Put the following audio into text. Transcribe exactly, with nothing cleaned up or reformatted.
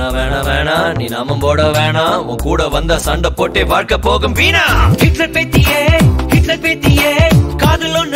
வேணா வேணா வேணா நீ நாமம் போட வேணா உன் கூட வந்த சண்டை போட்டே வாழ்க்கை போகும் வீணா. ஹிட்லர் பேத்தியே ஹிட்லர் பேத்தியே காதல் ஒண்ணு